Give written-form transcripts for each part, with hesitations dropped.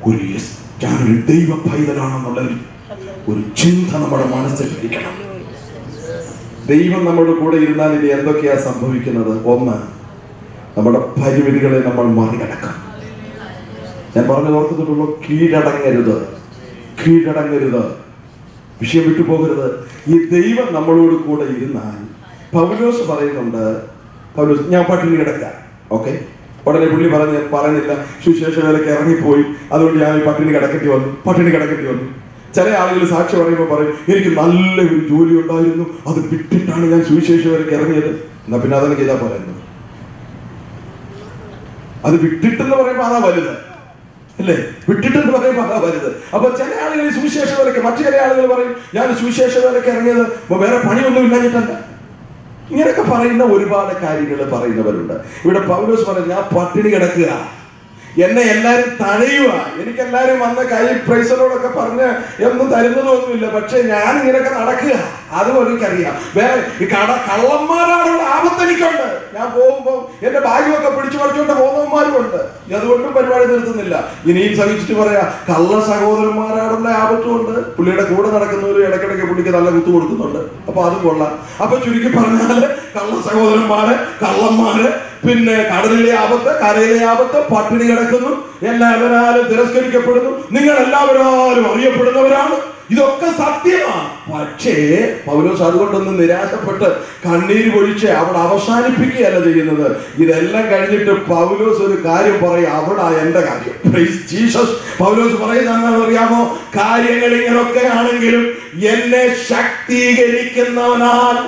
ഞാനൊരു ദൈവ പൈതലാണെന്നുള്ള ഒരു ചിന്ത നമ്മുടെ മനസ്സിൽ ഇരിക്കണം. ദൈവം നമ്മുടെ കൂടെ ഇരുന്നാൽ ഇനി എന്തൊക്കെയാ സംഭവിക്കുന്നത്? ഒന്ന്, നമ്മുടെ പരിമിതികളെ നമ്മൾ മറികടക്കാം. ഞാൻ പറഞ്ഞു ഓർക്കുന്നുള്ളൂ, കീഴടങ്ങരുത്, വിഷയം വിട്ടുപോകരുത്. ഈ ദൈവം നമ്മളോട് കൂടെ ഇരുന്നാൽ, പൗലോസ് പറയുന്നുണ്ട്, പൗലോസ് ഞാൻ പട്ടിണി കിടക്കാം. ഓക്കെ, ഉടനെ പുള്ളി പറയുന്നില്ല സുവിശേഷ വേലയ്ക്ക് ഇറങ്ങിപ്പോയി, അതുകൊണ്ട് ഞാൻ പട്ടിണി കിടക്കേണ്ടി വന്നു. ചില ആളുകൾ സാക്ഷി പറയുമ്പോൾ പറയും, എനിക്ക് നല്ലൊരു ജോലി ഉണ്ടായിരുന്നു, അത് വിട്ടിട്ടാണ് ഞാൻ സുവിശേഷ വേലയ്ക്ക് ഇറങ്ങിയത്. എന്നാ പിന്നെ അതൊക്കെ ചെയ്താൽ പോരായിരുന്നു. അത് വിട്ടിട്ടെന്ന് പറയുമ്പോൾ അതാ വലുത്, അല്ലേ? വിട്ടിട്ടെന്ന് പറയുമ്പോൾ അതാ വലുത്. അപ്പൊ ചില ആളുകൾ സുവിശേഷ വേലയ്ക്ക്, മറ്റു ചില ആളുകൾ പറയും ഞാൻ സുവിശേഷ വേലയ്ക്ക് ഇറങ്ങിയത് വേറെ പണിയൊന്നും ഇല്ലാഞ്ഞിട്ടല്ല. ഇങ്ങനെയൊക്കെ പറയുന്ന ഒരുപാട് കാര്യങ്ങൾ പറയുന്നവരുണ്ട്. ഇവിടെ പൗലോസ് പറയും, ഞാൻ പട്ടിണി കിടക്കുക, എന്നെ എല്ലാരും തഴയുക, എനിക്ക് എല്ലാരും വന്ന കൈ പ്രൈസറോടൊക്കെ പറഞ്ഞ് ഒന്നും തരുന്നതൊന്നുമില്ല, പക്ഷെ ഞാൻ ഇങ്ങനെയൊക്കെ നടക്കുക. അതുപോലെ എനിക്കറിയാം വേറെ കള്ളന്മാരാണുള്ള ആപത്ത് എനിക്കുണ്ട്. ഞാൻ പോകുമ്പോൾ എന്റെ ഭാഗ്യമൊക്കെ പിടിച്ചു പറിച്ചുകൊണ്ട് പോകുന്നവന്മാരും ഉണ്ട്. അതുകൊണ്ടും പരിപാടി നിർത്തുന്നില്ല. ഇനിയും സഹിച്ചിട്ട് പറയാ, കള്ള സഹോദരന്മാരാണുള്ള ആപത്തുമുണ്ട്. പുള്ളിയുടെ കൂടെ നടക്കുന്നവർ ഇടയ്ക്കിടയ്ക്ക് പുള്ളിക്ക് നല്ല കുത്തു കൊടുക്കുന്നുണ്ട്. അപ്പൊ അതും കൊള്ളാം. അപ്പൊ ചുരുക്കി പറഞ്ഞാല് കള്ള സഹോദരന്മാര്, കള്ളന്മാര്, പിന്നെ കടലിലെ ആപത്ത്, കരയിലെ ആപത്ത്, പട്ടിണി കിടക്കുന്നു, എല്ലാവരും തിരസ്കരിക്കപ്പെടുന്നു, നിങ്ങൾ എല്ലാവരും അറിയപ്പെടുന്നവരാണ്. ഇതൊക്കെ സത്യമാണ്. പക്ഷേ പൗലോസ് അതുകൊണ്ടൊന്നും നിരാശപ്പെട്ട് കണ്ണീര് പൊഴിച്ച് അവിടെ അവസാനിപ്പിക്കുകയല്ല ചെയ്യുന്നത്. ഇതെല്ലാം കഴിഞ്ഞിട്ട് പൗലോസ് ഒരു കാര്യം പറയും, അവിടെ എന്റെ കാര്യം. ജീസസ് പൗലോസ് പറയുന്നത് എന്താണെന്ന് അറിയാമോ? കാര്യങ്ങൾ ഇങ്ങനൊക്കെ ആണെങ്കിലും എന്നെ ശക്തീകരിക്കുന്നവനാൽ,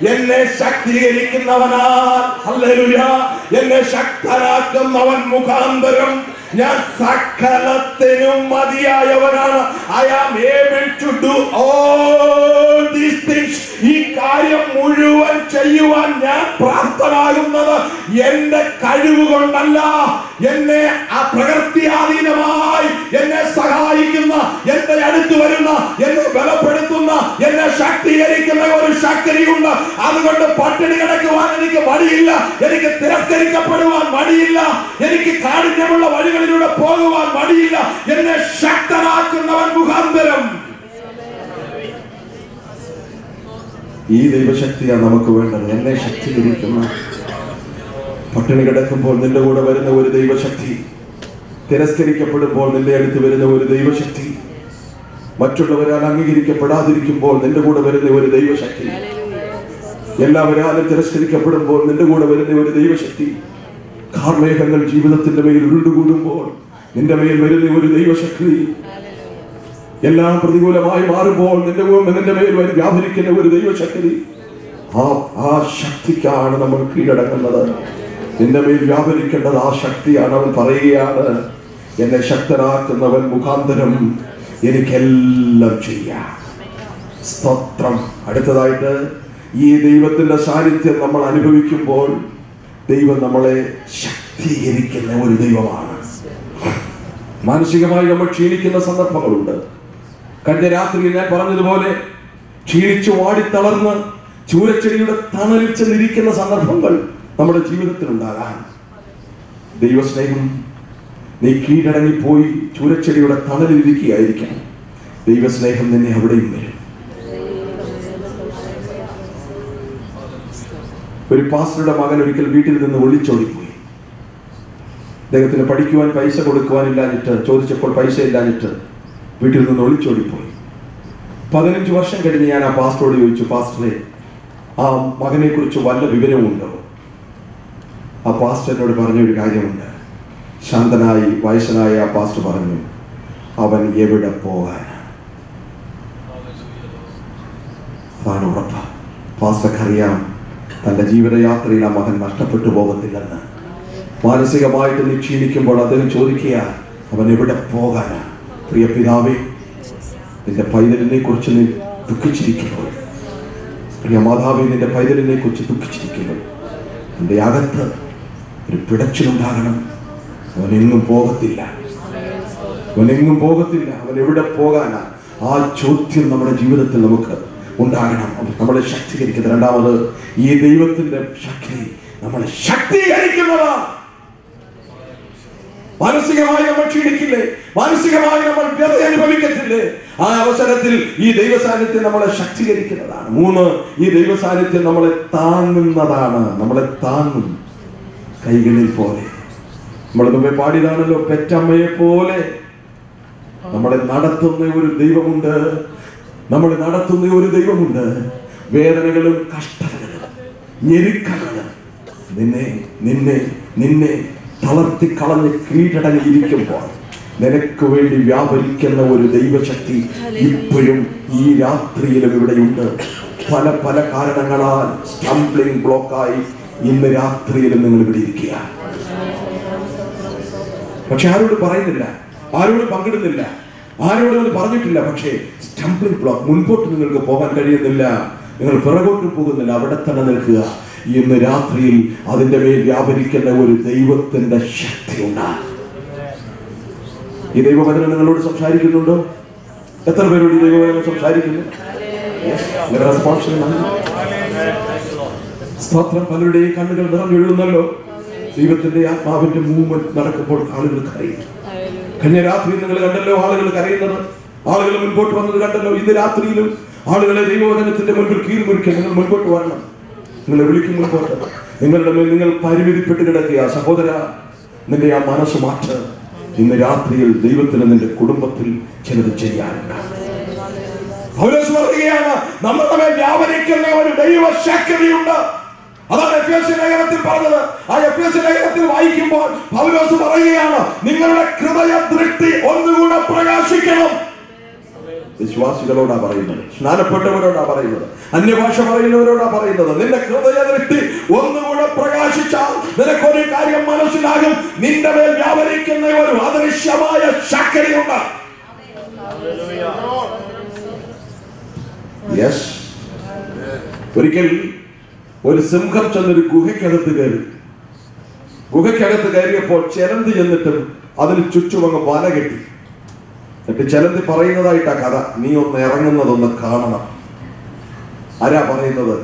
ഹല്ലേലൂയ, എന്നെ ശക്തനാക്കുന്നവൻ മുഖാന്തരം ഞാൻ സകലത്തിനും മതിയായവനാണ്. I am able to do all these things. ഈ കാര്യം മുഴുവൻ ചെയ്യുവാൻ ഞാൻ പ്രാപ്തനാകുന്നത് എന്റെ കഴിവ് കൊണ്ടല്ല, എന്നെ ആ പ്രകൃത്യാധീനമായി എന്നെ സഹായിക്കുന്ന, എന്റെ അടുത്ത് വരുന്ന, എന്നെ ബലപ്പെടുത്തുന്ന, എന്നെ ശക്തീകരിക്കുന്ന ഒരു ശക്തിയുണ്ട്. അതുകൊണ്ട് പട്ടിണി കിടക്കുവാൻ എനിക്ക് മടിയില്ല, എനിക്ക് തിരസ്കരിക്കപ്പെടുവാൻ മടിയില്ല, എനിക്ക് കാഠിന്യമുള്ള വഴികളിലൂടെ പോകുവാൻ മടിയില്ല. എന്നെ ശക്തനാക്കുന്നവൻ മുഖാന്തരം. ഈ ദൈവശക്തിയാണ് നമുക്ക് വേണ്ടത്. എന്നെ ശക്തീകരിക്കുന്ന, പട്ടിണി കിടക്കുമ്പോൾ നിന്റെ കൂടെ വരുന്ന ഒരു ദൈവശക്തി, തിരസ്കരിക്കപ്പെടുമ്പോൾ നിന്റെ അടുത്ത് വരുന്ന ഒരു ദൈവശക്തി, മറ്റുള്ളവരാൽ അംഗീകരിക്കപ്പെടാതിരിക്കുമ്പോൾ നിന്റെ കൂടെ വരുന്ന ഒരു ദൈവശക്തി, എല്ലാവരാലും തിരസ്കരിക്കപ്പെടുമ്പോൾ നിന്റെ കൂടെ വരുന്ന ഒരു ദൈവശക്തി, കാർമേഘങ്ങൾ ജീവിതത്തിന്റെ മേൽ ഉരുണ്ടുകൂടുമ്പോൾ നിന്റെ മേൽ വരുന്ന ഒരു ദൈവശക്തി, എല്ലാം പ്രതികൂലമായി മാറുമ്പോൾ നിന്റെ മേൽ വ്യാപരിക്കുന്ന ഒരു ദൈവശക്തി. ആ ശക്തിക്കാണ് നമ്മൾ കീഴടങ്ങുന്നത്. നിന്റെ മേൽ വ്യാപരിക്കേണ്ടത് ആ ശക്തിയാണ്. അവൻ പറയുകയാണ്, എന്നെ ശക്തനാക്കുന്നവൻ മുഖാന്തരം എനിക്കെല്ലാം ചെയ്യാം. സ്തോത്രം. അടുത്തതായിട്ട്, ഈ ദൈവത്തിന്റെ സാന്നിധ്യം നമ്മൾ അനുഭവിക്കുമ്പോൾ ദൈവം നമ്മളെ ശക്തീകരിക്കുന്ന ഒരു ദൈവമാണ്. മാനസികമായി നമ്മൾ ക്ഷീണിക്കുന്ന സന്ദർഭങ്ങളുണ്ട്. കഴിഞ്ഞ രാത്രിയിൽ ഞാൻ പറഞ്ഞതുപോലെ ക്ഷീണിച്ചു വാടിത്തളർന്ന് ചൂരച്ചെടിയുടെ തണലിൽ ചെന്നിരിക്കുന്ന സന്ദർഭങ്ങൾ നമ്മുടെ ജീവിതത്തിൽ ഉണ്ടാകാം. ദൈവസ്നേഹം, നീ കീഴടങ്ങിപ്പോയി ചൂരച്ചെടിയുടെ തണലിൽ ഇരിക്കുകയായിരിക്കാം. ദൈവസ്നേഹം നിന്നെ അവിടെയും വരും. ഒരു പാസ്റ്ററുടെ മകൻ ഒരിക്കൽ വീട്ടിൽ നിന്ന് ഒളിച്ചോടിപ്പോയി. അദ്ദേഹത്തിന് പഠിക്കുവാൻ പൈസ കൊടുക്കുവാനില്ലാഞ്ഞിട്ട്, ചോദിച്ചപ്പോൾ പൈസ ഇല്ലാഞ്ഞിട്ട് വീട്ടിൽ നിന്ന് ഒളിച്ചോടിപ്പോയി. 15 വർഷം കഴിഞ്ഞ് ഞാൻ ആ പാസ്റ്ററോട് ചോദിച്ചു, പാസ്റ്ററെ, ആ മകനെ കുറിച്ച് വല്ല വിവരമുണ്ടോ? ആ പാസ്റ്റർ എന്നോട് പറഞ്ഞൊരു കാര്യമുണ്ട്. ശാന്തനായി വയസ്സനായ ആ പാസ്റ്റർ പറഞ്ഞു, അവൻ എവിടെ പോകാൻ? അതാണ് ഉറപ്പ്. പാസ്റ്റർക്കറിയാം തൻ്റെ ജീവിതയാത്രയിൽ ആ മകൻ നഷ്ടപ്പെട്ടു പോകത്തില്ലെന്ന്. മാനസികമായിട്ട് നീ ക്ഷീണിക്കുമ്പോൾ അദ്ദേഹം ചോദിക്കുക, അവൻ എവിടെ പോകാനാ? പ്രിയ പിതാവേ, നിന്റെ പൈതലിനെ കുറിച്ച് നീ ദുഃഖിച്ചിരിക്കുമ്പോൾ, പ്രിയ മാതാവേ, നിന്റെ പൈതലിനെ കുറിച്ച് ദുഃഖിച്ചിരിക്കുമ്പോൾ നിന്റെ അകത്ത് ഒരു പിടച്ചിലുണ്ടാകണം. അവനെങ്ങും പോകത്തില്ല, അവനെങ്ങും പോകത്തില്ല, അവൻ എവിടെ പോകാനാ? ആ ചോദ്യം നമ്മുടെ ജീവിതത്തിൽ നമുക്ക് ഉണ്ടാകണം. നമ്മളെ ശക്തീകരിക്കുന്നത്. രണ്ടാമത്, ഈ ദൈവത്തിന്റെ ശക്തി നമ്മളെ ശക്തീകരിക്കുന്നതാണ്. മാനസികമായി നമ്മൾ ക്ഷീണിക്കില്ലേ? മാനസികമായി നമ്മൾ വ്യത അനുഭവിക്കത്തില്ലേ? ആ അവസരത്തിൽ ഈ ദൈവ സാന്നിധ്യം നമ്മളെ ശക്തീകരിക്കുന്നതാണ്. 3, ഈ ദൈവ സാന്നിധ്യം നമ്മളെ താങ്ങുന്നതാണ്. നമ്മളെ താങ്ങും കൈകളിൽ പോലെ. നമ്മൾ മുമ്പേ പാടിയതാണല്ലോ, പെറ്റമ്മയെ പോലെ നമ്മളെ നടത്തുന്ന ഒരു ദൈവമുണ്ട്. നമ്മളെ നടത്തുന്ന ഒരു ദൈവമുണ്ട്. വേദനകളും കഷ്ടതകളും ഞെരുക്കങ്ങളും നിന്നെ നിന്നെ നിന്നെ തളർത്തി കളഞ്ഞ് കീഴടങ്ങിയിരിക്കുമ്പോൾ നിനക്ക് വേണ്ടി വ്യാപരിക്കുന്ന ഒരു ദൈവശക്തി ഇപ്പോഴും ഈ രാത്രിയിലും ഇവിടെയുണ്ട്. പല പല കാരണങ്ങളാൽ സ്റ്റംബ്ലിംഗ് ബ്ലോക്കായി ഇന്ന് രാത്രിയിലും നിങ്ങൾ ഇവിടെ ഇരിക്കുക. പക്ഷെ ആരോട് പറയുന്നില്ല, ആരോട് പങ്കിടുന്നില്ല, ആരോടും അത് പറഞ്ഞിട്ടില്ല. പക്ഷേ സ്റ്റംബ്ലിംഗ് ബ്ലോക്ക്, മുൻപോട്ട് നിങ്ങൾക്ക് പോകാൻ കഴിയുന്നില്ല, നിങ്ങൾ പിറകോട്ട് പോകുന്നില്ല, അവിടെ തന്നെ നിൽക്കുക. ഇന്ന് രാത്രിയിൽ അതിന്റെ മേൽ വ്യാപരിക്കുന്ന ഒരു ദൈവത്തിന്റെ ശക്തി ഉണ്ടാകും. ഈ ദൈവവചനം നിങ്ങളോട് സംസാരിക്കുന്നുണ്ടോ? എത്ര പേരോട് ഈ ദൈവവചനം സംസാരിക്കുന്നു? സ്തോത്രം. പലരുടെയും കണ്ണുകൾ നിറഞ്ഞൊഴുകുന്നല്ലോ. ദൈവത്തിന്റെ ആത്മാവിന്റെ മൂവ്മെന്റ് നടക്കുമ്പോൾ ആളുകൾ കരയും. കഴിഞ്ഞ രാത്രി നിങ്ങൾ കണ്ടല്ലോ ആളുകൾ കരയുന്നത്, ആളുകൾ മുൻപോട്ട് വന്നത് കണ്ടല്ലോ. ഇന്ന് രാത്രിയിലും ആളുകളെ ദൈവവചനത്തിന്റെ മുൻപിൽ കീഴ്മുറിക്കാൻ നിങ്ങൾ മുൻപോട്ട് വരണം. നിങ്ങളെ വിളിക്കും മുൻപോട്ട്. നിങ്ങളുടെ മേൽ നിങ്ങൾ പരിമിതിപ്പെട്ട് കിടക്കുക. സഹോദര, നിന്റെ ആ മനസ്സ് മാറ്റ. ഇന്ന് രാത്രിയിൽ ദൈവത്തിന് നിന്റെ കുടുംബത്തിൽ ചിലത് ചെയ്യാനുണ്ട്. പൗലോസ് പറയുകയാണ്, നമ്മുടെ മേൽ വ്യാപരിക്കുന്ന ഒരു ദൈവശക്തിയുണ്ട്. അതാണ് എഫേസ്യ ലേഖനത്തിൽ പറഞ്ഞത്. ആ എഫേസ്യ ലേഖനത്തിൽ വായിക്കുമ്പോൾ പൗലോസ് പറയുകയാണ്, നിങ്ങളുടെ ഹൃദയ ദൃഷ്ടി ഒന്നുകൂടെ പ്രകാശിക്കണം. വിശ്വാസികളോടാ പറയുന്നത്, സ്നാനപ്പെട്ടവരോടാ പറയുന്നത്, അന്യഭാഷ പറയുന്നവരോടാ പറയുന്നത്. നിന്റെ ഹൃദയ ദൃഷ്ടി ഒന്നുകൂടെ പ്രകാശിച്ചാൽ നിനക്കൊരു കാര്യം മനസ്സിലാകും, നിന്റെ മേൽ വ്യാപരിക്കുന്ന ഒരു അദൃശ്യമായ ശക്തിയുണ്ട്. ഒരിക്കൽ ഒരു സിംഹം ചെന്നൊരു ഗുഹയ്ക്കകത്ത് കയറി. ഗുഹയ്ക്കകത്ത് കയറിയപ്പോൾ ചെലന്തി ചെന്നിട്ടും അതിന് ചുറ്റുമങ്ങ് വല കെട്ടി. എന്നിട്ട് ചെലന്തി പറയുന്നതായിട്ടാ കഥ, നീ ഒന്ന് ഇറങ്ങുന്നതൊന്ന് കാണണം. ആരാ പറയുന്നത്?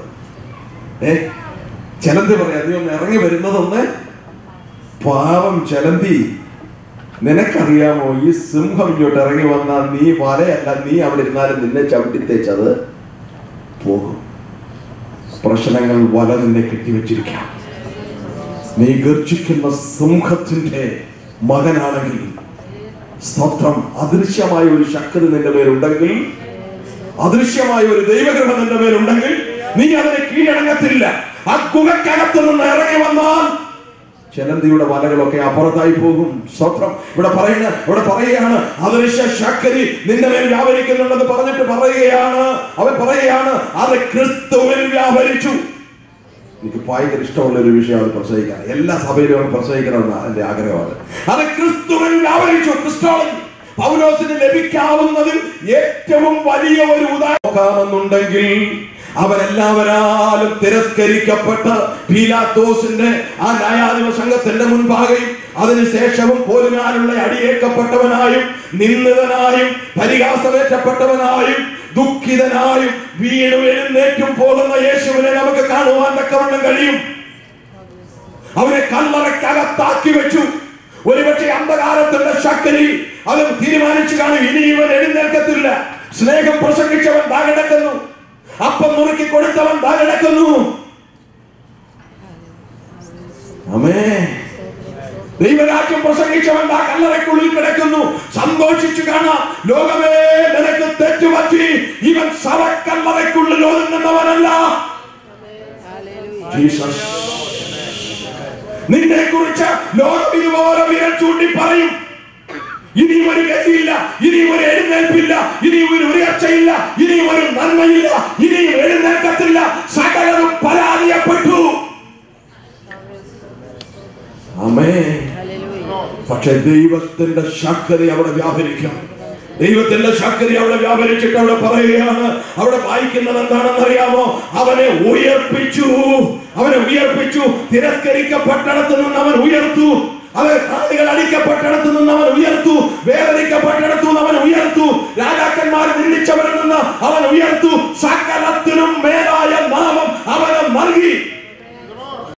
ചെലന്തി പറയാ, നീ ഒന്ന് ഇറങ്ങി വരുന്നതൊന്ന്. പാവം ചെലന്തി, നിനക്കറിയാമോ ഈ സിംഹം ഇങ്ങോട്ട് ഇറങ്ങി വന്നാൽ നീ വലയല്ല, നീ അവിടെ ഇരുന്നാലും നിന്നെ ചവിട്ടിത്തേച്ചത് പോകും. പ്രശ്നങ്ങൾ വല നിന്നെ കെട്ടിവെച്ചിരിക്കാം. നീ ഗർജിക്കുന്ന സിംഹത്തിന്റെ മകനാണെങ്കിൽ, സ്തോത്രം, അദൃശ്യമായ ഒരു ശക്തി നിന്റെ മേലുണ്ടെങ്കിൽ, അദൃശ്യമായ ഒരു ദൈവകൃപ നിന്റെ മേലുണ്ടെങ്കിൽ നീ അതിനെ കീഴടങ്ങത്തില്ല. ആ ഗുഹക്കകത്ത് നിന്ന് ഇറങ്ങി വന്നാൽ ചെലന്തിയുടെ വലകളൊക്കെ അപ്പുറത്തായി പോകും. സ്തോത്രം. ഇവിടെ പറയുകയാണ് അദൃശ്യ ശക്തി നിന്റെ മേൽ വ്യാപരിക്കുന്നുണ്ടെന്ന് പറഞ്ഞിട്ട് പറയുകയാണ്, അവൻ പറയുകയാണ്, അത് ക്രിസ്തുവിൽ വ്യാപരിച്ചു. എനിക്ക് ഭയങ്കര ഇഷ്ടമുള്ള ഒരു വിഷയമാണ് പ്രസംഗിക്കാൻ. എല്ലാ സഭയിലും പ്രസംഗിക്കണമെന്ന് എന്റെ ആഗ്രഹമാണ്. അത് ക്രിസ്തുവിൽ വ്യാപരിച്ചു. ക്രിസ്തോളജി പൗലോസിന് ലഭിക്കാവുന്നതിൽ ഏറ്റവും വലിയ ഒരു ഉദാഹരണമെന്നുണ്ടെങ്കിൽ അവരെല്ലാവരാലും തിരസ്കരിക്കപ്പെട്ട് പീലാത്തോസിന്റെ ആ ന്യായാധിപ സംഘത്തിന്റെ മുൻപാകെയും അതിനുശേഷവും പോലിനാലുള്ള അടിയേക്കപ്പെട്ടവനായും നിന്ദിതനായും പരിഹാസമേറ്റപ്പെട്ടവനായും ദുഃഖിതനായും വീണു എഴുന്നേറ്റും പോകുന്ന യേശുവിനെ നമുക്ക് കാണുവാൻ തക്കവണ്ണം കഴിയും. അവനെ കല്ലറയ്ക്കകത്താക്കി വെച്ചു. ഒരുപക്ഷെ അന്ധകാരത്തിന്റെ ശക്തി അത് തീരുമാനിച്ചു കാണും, ഇനി ഇവൻ എഴുന്നേൽക്കത്തില്ല. സ്നേഹം പ്രസംഗിച്ചവൻ താഴെടുക്കുന്നു, അപ്പം നുറുക്കി കൊടുത്തവൻ താഴെടുക്കുന്നു. ദൈവരാജ്യം പ്രസംഗിച്ചവൻ ആ കല്ലറയ്ക്കുള്ളിൽ കിടക്കുന്നു. സന്തോഷിച്ചു കാണാം, ലോകമേ നിനക്ക് തെറ്റുപറ്റി, ഇവൻ ശവക്കല്ലറയ്ക്കുള്ളിൽ ഒതുങ്ങുന്നവനല്ല. ജീസസ്, നിന്നെ കുറിച്ച് ലോകം ഇതുപോലെ വിരൽ ചൂണ്ടി പറയും. ഇനിയും ഒരു ഗതിയില്ല, ഇനിയും ഒരു എഴുന്നേൽപ്പില്ല, ഇനിയും ഒരു ഉയർച്ചയില്ല, ഇനിയും ഒരു നന്മയില്ല, ഇനിയും എഴുന്നേൽക്കത്തില്ല, സകലരും പരാജയപ്പെട്ടു. ആമേൻ. പക്ഷെ ദൈവത്തിന്റെ ശക്തി അവിടെ വ്യാപരിക്കും. ദൈവത്തിന്റെ ശക്തി അവിടെ വ്യാപരിച്ചിട്ട് അവിടെ പറയുകയാണ്, അവിടെ വായിക്കുന്നത് എന്താണെന്ന് അറിയാമോ? അവനെ ഉയർപ്പിച്ചു, അവനെ ഉയർപ്പിച്ചു. തിരസ്കരിക്കപ്പെട്ടിടത്തു നിന്ന് അവൻ ഉയർത്തു. അവൻ ആളുകൾ അടിക്കപ്പെട്ടിടത്തു നിന്ന് അവൻ ഉയർത്തു. വേദനിക്കപ്പെട്ടിടത്തു നിന്ന് അവൻ ഉയർത്തു. രാജാക്കന്മാർ നിന്ദിച്ചവരിൽ നിന്ന് അവൻ ഉയർത്തു. സകലത്തിനും മേലായ നാമം അവന് നൽകി.